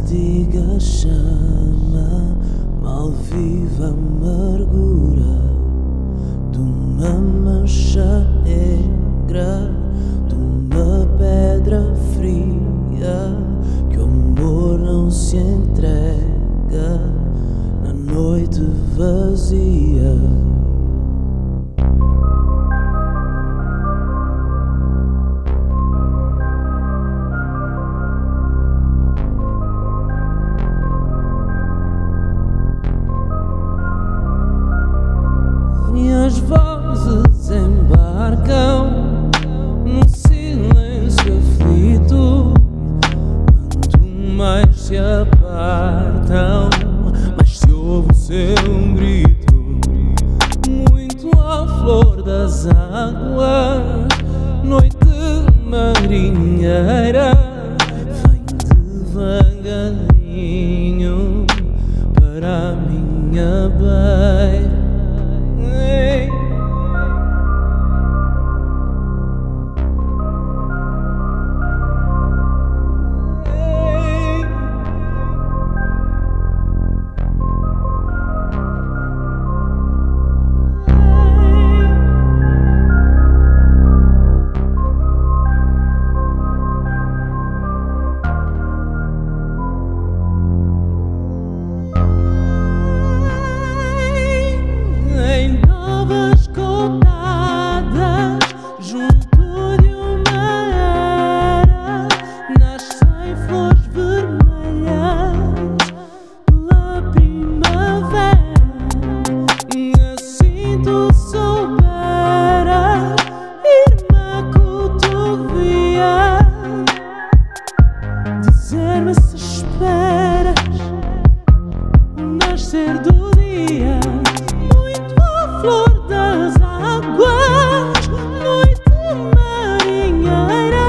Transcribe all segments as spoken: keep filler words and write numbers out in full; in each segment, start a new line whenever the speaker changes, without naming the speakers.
antiga chama, mal viva amargura de uma mancha negra, de uma pedra fria, que o amor não se entrega na noite vazia. E as vozes embarcam num silêncio aflito. Quanto mais se apartam, mais se ouve o seu grito. Muito à flor das águas, noite marinheira, vem devagarinho para a minha beira. Dizer-me se esperas o nascer do dia. Muito à flor das águas, noite marinheira,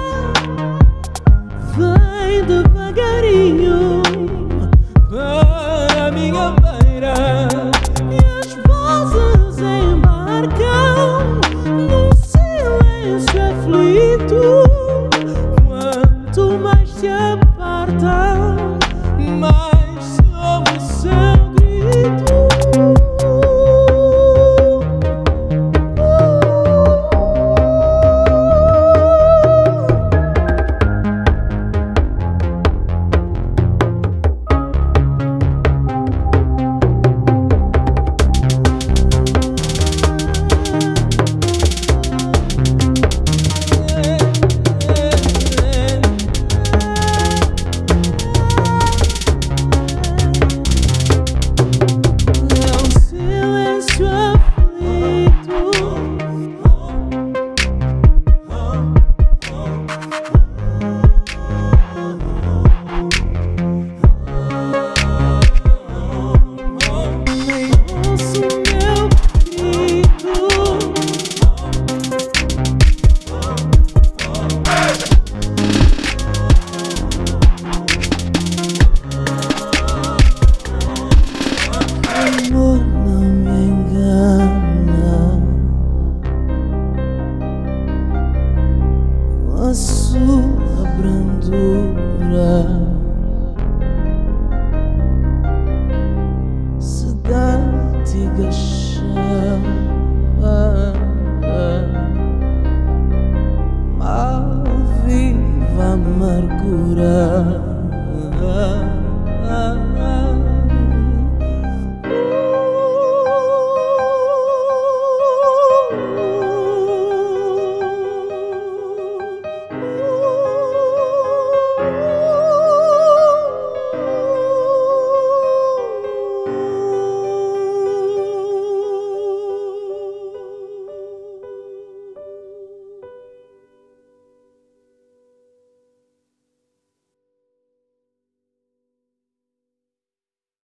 vem devagarinho para a minha beira. E as vozes embarcam num silêncio aflito. Quanto mais se apartam, mais se ouve o seu